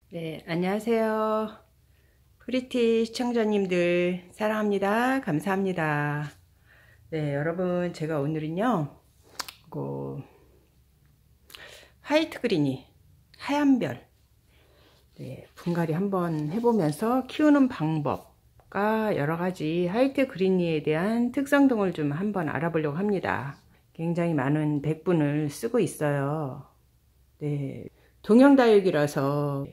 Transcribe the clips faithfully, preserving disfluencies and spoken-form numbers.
네, 안녕하세요. 프리티 시청자님들 사랑합니다. 감사합니다. 네, 여러분 제가 오늘은요 그 화이트 그린이 하얀 별 네, 분갈이 한번 해보면서 키우는 방법과 여러가지 화이트 그린이에 대한 특성 등을 좀 한번 알아보려고 합니다. 굉장히 많은 백분을 쓰고 있어요. 네, 동형다육이라서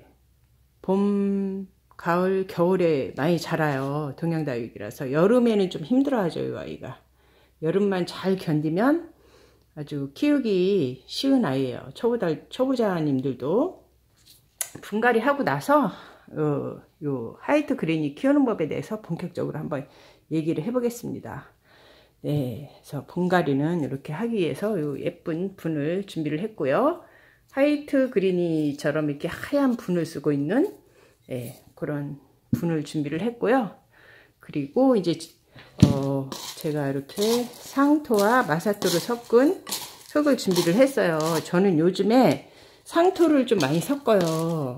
봄, 가을, 겨울에 많이 자라요. 동양다육이라서. 여름에는 좀 힘들어하죠, 이 아이가. 여름만 잘 견디면 아주 키우기 쉬운 아이예요. 초보자, 초보자님들도. 분갈이 하고 나서 어, 요 화이트 그린이 키우는 법에 대해서 본격적으로 한번 얘기를 해보겠습니다. 네, 그래서 분갈이는 이렇게 하기 위해서 요 예쁜 분을 준비를 했고요. 화이트 그린이처럼 이렇게 하얀 분을 쓰고 있는 예, 그런 분을 준비를 했고요. 그리고 이제 어, 제가 이렇게 상토와 마사토를 섞은 흙을 준비를 했어요. 저는 요즘에 상토를 좀 많이 섞어요.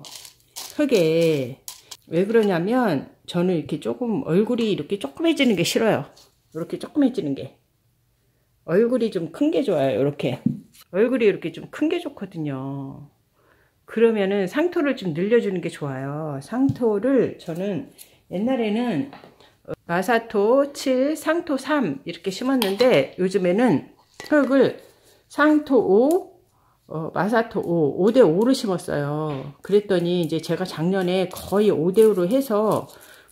흙에. 왜 그러냐면 저는 이렇게 조금 얼굴이 이렇게 조그매지는 게 싫어요. 이렇게 조그매지는 게. 얼굴이 좀 큰 게 좋아요. 이렇게. 얼굴이 이렇게 좀 큰 게 좋거든요. 그러면은 상토를 좀 늘려주는 게 좋아요. 상토를 저는 옛날에는 마사토 칠, 상토 삼 이렇게 심었는데 요즘에는 흙을 상토 오, 어, 마사토 오, 오 대 오로 심었어요. 그랬더니 이제 제가 작년에 거의 오 대 오로 해서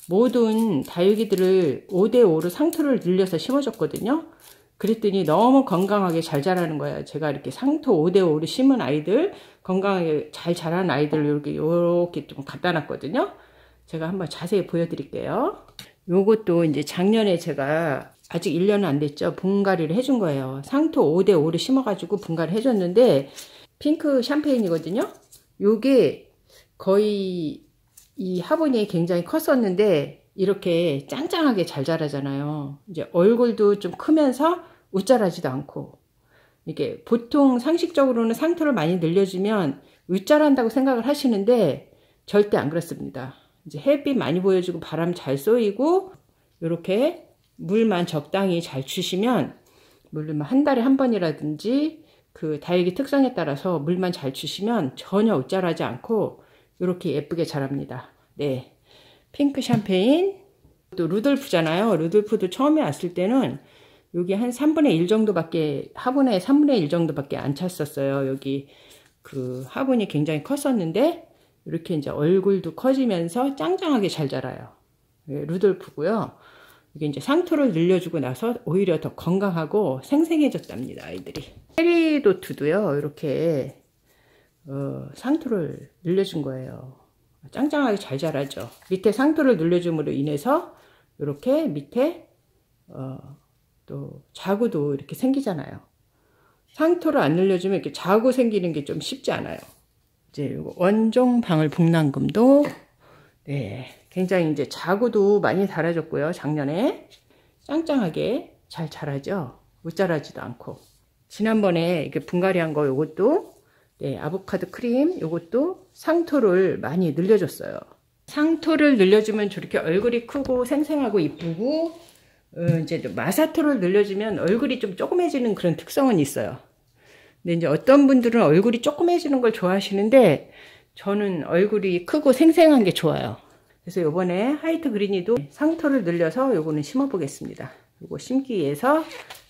모든 다육이들을 오 대 오로 상토를 늘려서 심어줬거든요. 그랬더니 너무 건강하게 잘 자라는 거예요. 제가 이렇게 상토 오 대 오로 심은 아이들, 건강하게 잘 자라는 아이들을 이렇게, 이렇게 좀 갖다 놨거든요. 제가 한번 자세히 보여드릴게요. 요것도 이제 작년에 제가 아직 일 년은 안 됐죠. 분갈이를 해준 거예요. 상토 오 대 오로 심어가지고 분갈이 해줬는데, 핑크 샴페인이거든요. 요게 거의 이 화분이 굉장히 컸었는데, 이렇게 짱짱하게 잘 자라잖아요. 이제 얼굴도 좀 크면서 웃자라지도 않고, 이게 보통 상식적으로는 상토를 많이 늘려주면 웃자란다고 생각을 하시는데 절대 안 그렇습니다. 이제 햇빛 많이 보여주고 바람 잘 쏘이고 이렇게 물만 적당히 잘 주시면, 물론 한 달에 한 번이라든지 그 다육이 특성에 따라서 물만 잘 주시면 전혀 웃자라지 않고 이렇게 예쁘게 자랍니다. 네. 핑크 샴페인, 또 루돌프잖아요. 루돌프도 처음에 왔을 때는 여기 한 삼분의 일 정도밖에, 화분에 삼분의 일 정도밖에 안 찼었어요. 여기 그 화분이 굉장히 컸었는데 이렇게 이제 얼굴도 커지면서 짱짱하게 잘 자라요. 네, 루돌프고요. 이게 이제 상토를 늘려주고 나서 오히려 더 건강하고 생생해졌답니다, 아이들이. 페리도트도요, 이렇게 어, 상토를 늘려준 거예요. 짱짱하게 잘 자라죠. 밑에 상토를 늘려줌으로 인해서 이렇게 밑에 어, 또 자구도 이렇게 생기잖아요. 상토를 안 늘려주면 이렇게 자구 생기는 게 좀 쉽지 않아요. 이제 원종 방울 북랑금도 네, 굉장히 이제 자구도 많이 달아줬고요. 작년에 짱짱하게 잘 자라죠. 못 자라지도 않고. 지난번에 이렇게 분갈이한 거 요것도 네, 아보카도 크림 요것도 상토를 많이 늘려줬어요. 상토를 늘려주면 저렇게 얼굴이 크고 생생하고 이쁘고, 어, 이제 마사토를 늘려주면 얼굴이 좀 조그매지는 그런 특성은 있어요. 근데 이제 어떤 분들은 얼굴이 조그매지는 걸 좋아하시는데 저는 얼굴이 크고 생생한 게 좋아요. 그래서 요번에 화이트 그린이도 상토를 늘려서 요거는 심어 보겠습니다. 요거 심기 위해서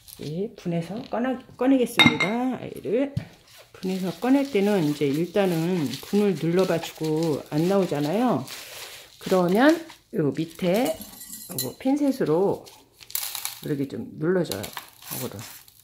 분해서 꺼내, 꺼내겠습니다. 아이를 분해서 꺼낼 때는 이제 일단은 분을 눌러봐 주고 안 나오잖아요. 그러면 요 밑에 요거 핀셋으로 이렇게 좀 눌러줘요. 요거를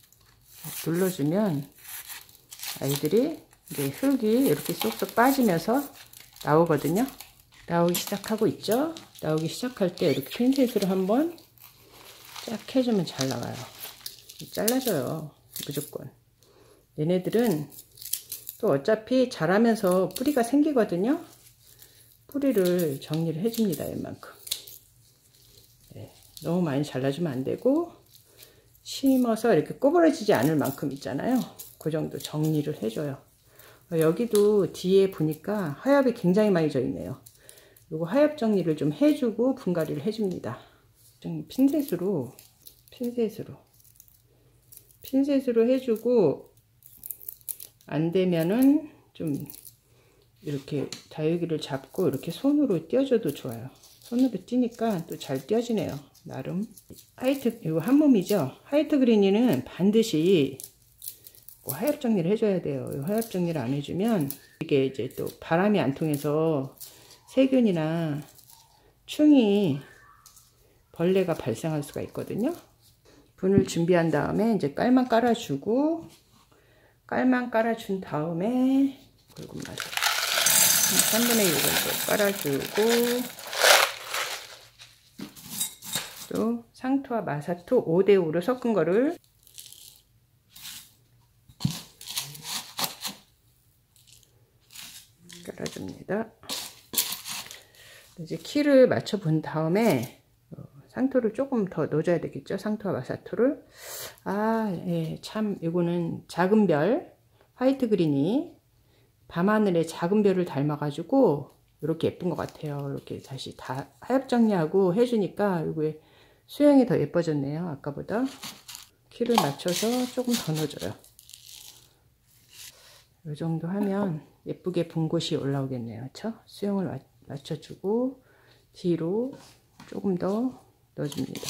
눌러주면 아이들이 이제 흙이 이렇게 쏙쏙 빠지면서 나오거든요. 나오기 시작하고 있죠. 나오기 시작할 때 이렇게 핀셋으로 한번 쫙 해주면 잘 나와요. 잘라줘요. 무조건. 얘네들은 또 어차피 자라면서 뿌리가 생기거든요. 뿌리를 정리를 해줍니다. 웬만큼. 네, 너무 많이 잘라주면 안 되고, 심어서 이렇게 꼬부러지지 않을 만큼 있잖아요. 그 정도 정리를 해줘요. 여기도 뒤에 보니까 하엽이 굉장히 많이 져 있네요. 요거 하엽 정리를 좀 해주고 분갈이를 해줍니다. 좀 핀셋으로 핀셋으로 핀셋으로 해주고, 안 되면은 좀 이렇게 다육이를 잡고 이렇게 손으로 띄워줘도 좋아요. 손으로 띄니까 또 잘 띄워지네요. 나름. 화이트, 이거 한 몸이죠. 화이트 그린이는 반드시 하엽 정리를 해줘야 돼요. 하엽 정리를 안 해주면 이게 이제 또 바람이 안 통해서 세균이나 충이, 벌레가 발생할 수가 있거든요. 분을 준비한 다음에 이제 깔만 깔아주고, 깔만 깔아준 다음에 굵은 마사 삼분의 일 정도 깔아주고, 또 상토와 마사토 오 대 오로 섞은 거를 깔아줍니다. 이제 키를 맞춰 본 다음에 상토를 조금 더 넣어줘야 되겠죠. 상토와 마사토를. 아, 예, 참 이거는 작은 별 화이트 그린이 밤하늘의 작은 별을 닮아가지고 이렇게 예쁜 것 같아요. 이렇게 다시 다 하엽 정리하고 해주니까 이게 수영이 더 예뻐졌네요. 아까보다. 키를 맞춰서 조금 더 넣어줘요. 이 정도 하면 예쁘게 분곳이 올라오겠네요. 그쵸? 수영을 맞춰주고 뒤로 조금 더 넣어줍니다.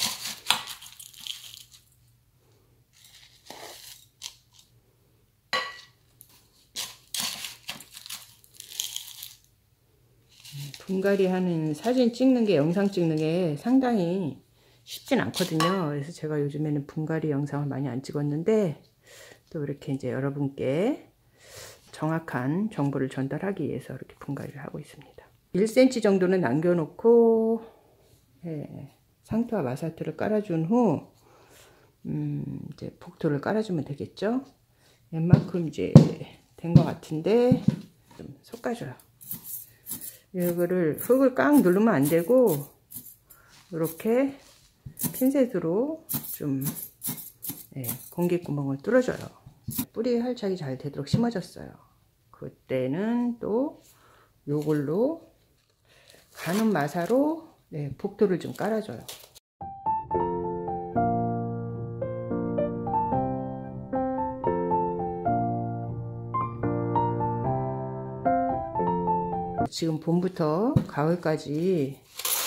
분갈이 하는 사진 찍는 게, 영상 찍는 게 상당히 쉽진 않거든요. 그래서 제가 요즘에는 분갈이 영상을 많이 안 찍었는데, 또 이렇게 이제 여러분께 정확한 정보를 전달하기 위해서 이렇게 분갈이를 하고 있습니다. 일 센티미터 정도는 남겨놓고, 예, 상토와 마사토를 깔아준 후, 음, 이제 복토를 깔아주면 되겠죠. 웬만큼 이제 된 것 같은데, 좀 섞어줘요. 이거를 흙을 꽉 누르면 안 되고, 이렇게 핀셋으로 좀, 예, 공기구멍을 뚫어줘요. 뿌리 활착이 잘 되도록 심어줬어요. 그때는 또 요걸로 가는 마사로, 네, 복도를 좀 깔아줘요. 지금 봄부터 가을까지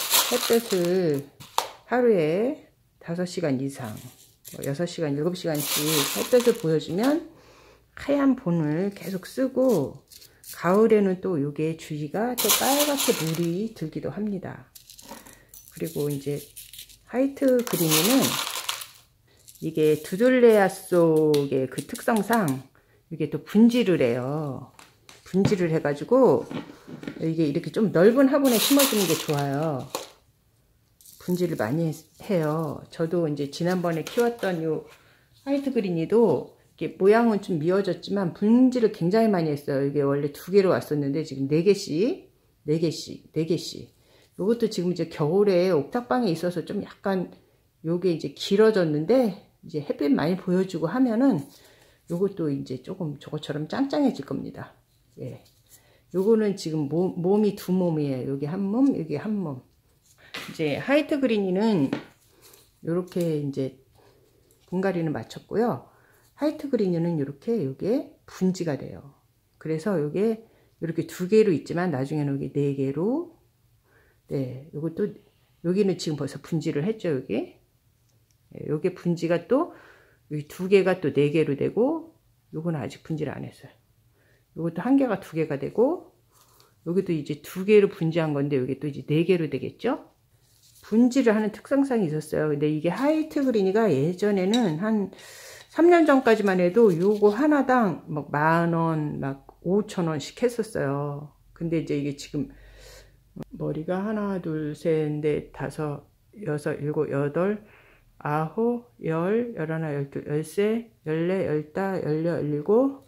햇볕을 하루에 다섯 시간 이상, 여섯 시간, 일곱 시간씩 햇볕을 보여주면 하얀 본을 계속 쓰고, 가을에는 또 요게 주위가 또 빨갛게 물이 들기도 합니다. 그리고 이제 화이트 그린이는 이게 두들레아 속의 그 특성상 이게 또 분질을 해요. 분질을 해가지고 이게 이렇게 좀 넓은 화분에 심어주는 게 좋아요. 분질을 많이 해요. 저도 이제 지난번에 키웠던 요 화이트 그린이도 이렇게 모양은 좀 미워졌지만 분질을 굉장히 많이 했어요. 이게 원래 두 개로 왔었는데 지금 네 개씩, 네 개씩, 네 개씩. 요것도 지금 이제 겨울에 옥탑방에 있어서 좀 약간 요게 이제 길어졌는데, 이제 햇빛 많이 보여주고 하면은 요것도 이제 조금 저것처럼 짱짱해질 겁니다. 예. 요거는 지금 몸, 몸이 두 몸이에요. 여기 한 몸, 여기 한 몸. 이제 화이트 그린이는 요렇게 이제 분갈이는 마쳤고요. 화이트 그린이는 이렇게 요게 분지가 돼요. 그래서 요게 이렇게 두 개로 있지만 나중에는 여기 네 개로, 네, 요것도 여기는 지금 벌써 분지를 했죠. 여기 요게 분지가 또 여기 두 개가 또 네 개로 되고, 요거는 아직 분지를 안 했어요. 요것도 한 개가 두 개가 되고, 여기도 이제 두 개로 분지한 건데 여기 또 이제 네 개로 되겠죠. 분지를 하는 특성상이 있었어요. 근데 이게 화이트 그린이가 예전에는 한 삼 년 전까지만 해도 요거 하나당 막 만 원, 막 오천 원씩 했었어요. 근데 이제 이게 지금 머리가 하나, 둘, 셋, 넷, 다섯, 여섯, 일곱, 여덟, 아홉, 열, 열하나, 열둘, 열세, 열네, 열다, 열여, 열일곱,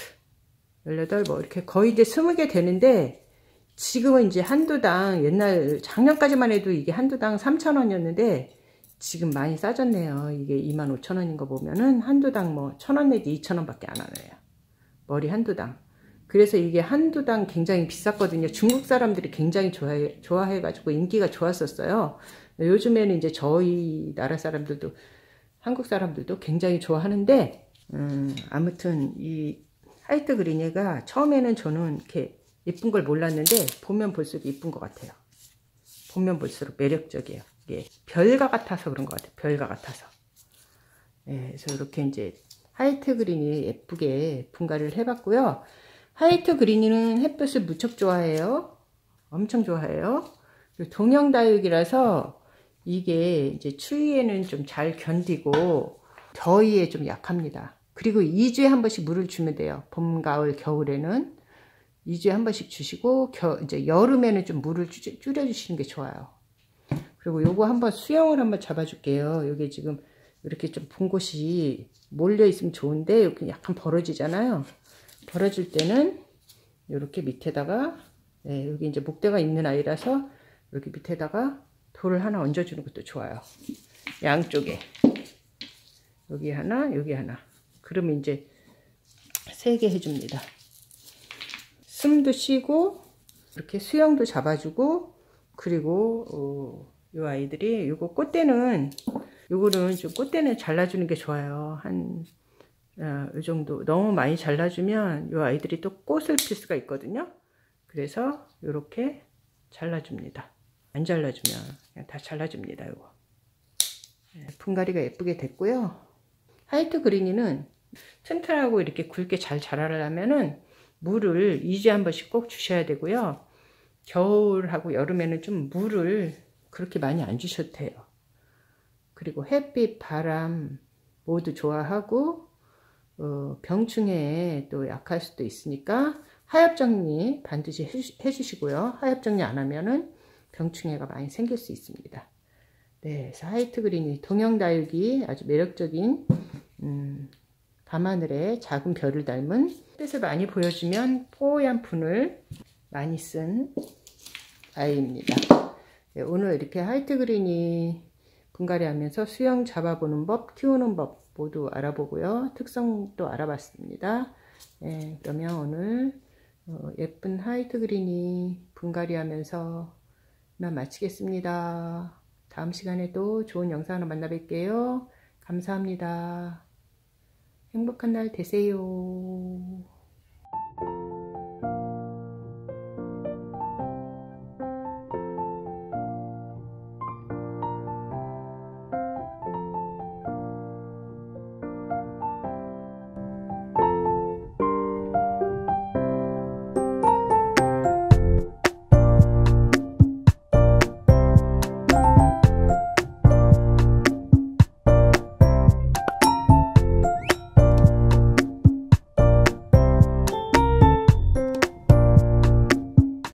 열여덟, 뭐 이렇게 거의 이제 스무 개 되는데, 지금은 이제 한두당, 옛날 작년까지만 해도 이게 한두당 삼천 원이었는데 지금 많이 싸졌네요. 이게 이만 오천 원인 거 보면은 한두당 뭐 천 원 내지 이천 원 밖에 안 하네요. 머리 한두당. 그래서 이게 한두 당 굉장히 비쌌거든요. 중국 사람들이 굉장히 좋아해, 좋아해가지고 인기가 좋았었어요. 요즘에는 이제 저희 나라 사람들도, 한국 사람들도 굉장히 좋아하는데, 음, 아무튼 이 화이트 그린이가 처음에는 저는 이렇게 예쁜 걸 몰랐는데, 보면 볼수록 예쁜 것 같아요. 보면 볼수록 매력적이에요. 이게 별과 같아서 그런 것 같아요. 별과 같아서. 네, 그래서 이렇게 이제 화이트 그린이 예쁘게 분갈이를 해봤고요. 화이트 그린이는 햇볕을 무척 좋아해요. 엄청 좋아해요. 동형다육이라서 이게 이제 추위에는 좀 잘 견디고 더위에 좀 약합니다. 그리고 이 주에 한 번씩 물을 주면 돼요. 봄, 가을, 겨울에는 이 주에 한 번씩 주시고 겨, 이제 여름에는 좀 물을 줄, 줄여주시는 게 좋아요. 그리고 요거 한번 수영을 한번 잡아줄게요. 여기 지금 이렇게 좀 본 곳이 몰려 있으면 좋은데 이렇게 약간 벌어지잖아요. 벌어질 때는 이렇게 밑에다가, 네, 여기 이제 목대가 있는 아이라서 여기 밑에다가 돌을 하나 얹어주는 것도 좋아요. 양쪽에 여기 하나, 여기 하나. 그러면 이제 세 개 해줍니다. 숨도 쉬고 이렇게 수영도 잡아주고, 그리고 어, 이 아이들이 요거 꽃대는 요거는 좀 꽃대는 잘라주는 게 좋아요. 한 어, 이 정도 너무 많이 잘라주면 이 아이들이 또 꽃을 필 수가 있거든요. 그래서 이렇게 잘라줍니다. 안 잘라주면 그냥 다 잘라줍니다. 요거. 네, 분갈이가 예쁘게 됐고요. 화이트 그린이는 튼튼하고 이렇게 굵게 잘 자라려면은 물을 이 주에 한 번씩 꼭 주셔야 되고요. 겨울하고 여름에는 좀 물을 그렇게 많이 안 주셔도 돼요. 그리고 햇빛, 바람 모두 좋아하고 어, 병충해에 또 약할 수도 있으니까 하엽 정리 반드시 해주시고요. 하엽 정리 안 하면은 병충해가 많이 생길 수 있습니다. 네, 그래서 화이트 그린이 동형다육이 아주 매력적인 음, 밤하늘에 작은 별을 닮은 햇빛을 많이 보여주면 뽀얀 분을 많이 쓴 아이입니다. 네, 오늘 이렇게 화이트 그린이 분갈이 하면서 수영 잡아보는 법, 키우는 법 모두 알아보고요. 특성도 알아봤습니다. 네, 그러면 오늘 어, 예쁜 화이트 그린이 분갈이 하면서 이만 마치겠습니다. 다음 시간에도 좋은 영상으로 만나 뵐게요. 감사합니다. 행복한 날 되세요.